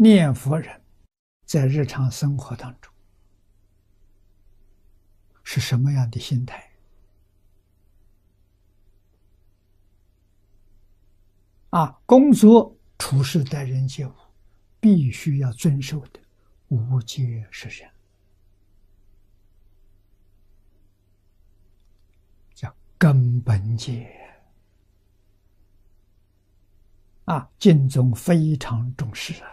念佛人在日常生活当中是什么样的心态？工作、处事、待人接物，必须要遵守的无戒十善，叫根本戒。净宗非常重视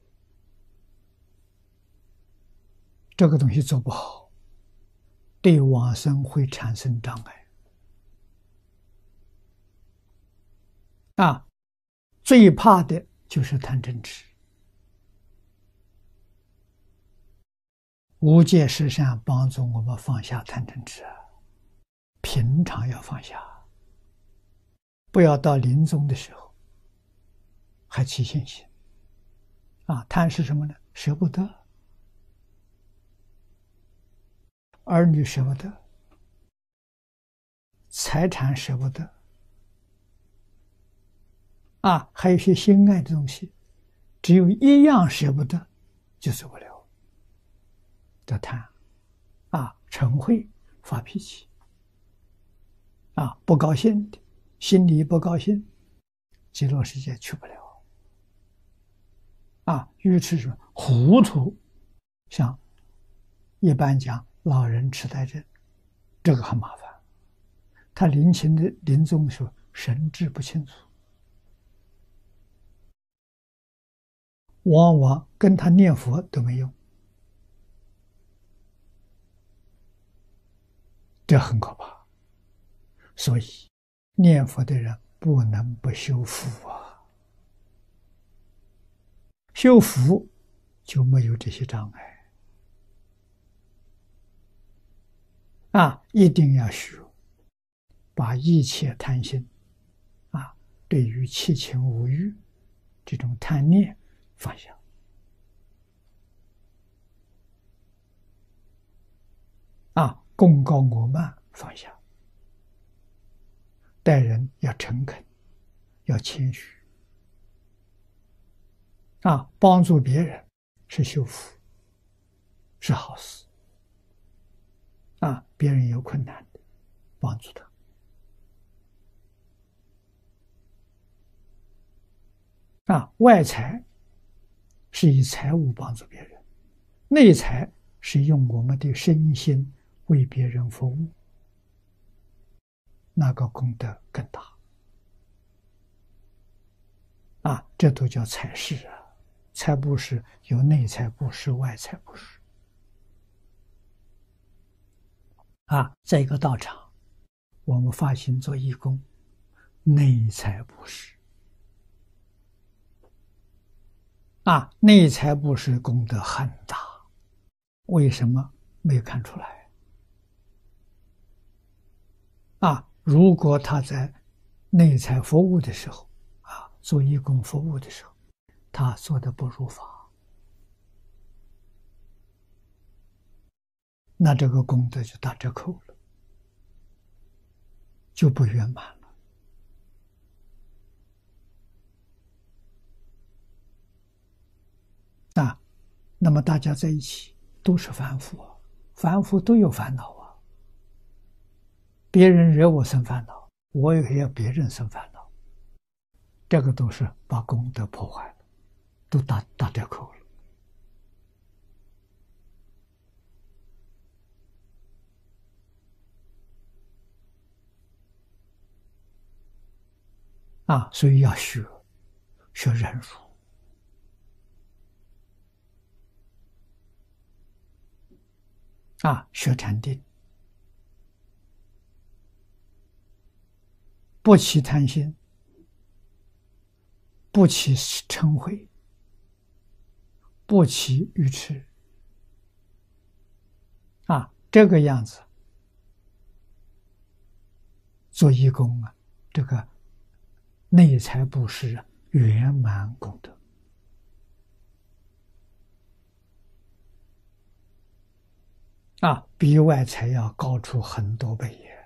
这个东西做不好，对往生会产生障碍。最怕的就是贪嗔痴。无戒十善帮助我们放下贪嗔痴平常要放下，不要到临终的时候还起信心。贪是什么呢？舍不得，儿女舍不得，财产舍不得，还有一些心爱的东西，只有一样舍不得，就走不了。叫贪。嗔恚，发脾气，不高兴的，心里不高兴，极乐世界去不了。愚痴是糊涂，像一般讲老人痴呆症，这个很麻烦。他临终的时候神志不清楚，往往跟他念佛都没用，这很可怕。所以念佛的人不能不修福修福就没有这些障碍。一定要学，把一切贪心对于七情五欲这种贪念放下。功高我慢放下，待人要诚恳，要谦虚。帮助别人是修福，是好事。别人有困难的，帮助他。外财是以财物帮助别人，内财是用我们的身心为别人服务，那个功德更大。这都叫财施财布施有内财布施、外财布施。在一个道场，我们发心做义工，内财布施。内财布施功德很大，为什么没有看出来？如果他在内财服务的时候，做义工服务的时候，他做的不如法，那这个功德就打折扣了，就不圆满了。那么大家在一起都是凡夫凡夫都有烦恼别人惹我生烦恼，我也要别人生烦恼，这个都是把功德破坏了，都打折扣了。所以要学忍辱。学禅定，不起贪心，不起嗔恚，不起愚痴。这个样子做义工这个内财布施圆满功德。比外财要高出很多倍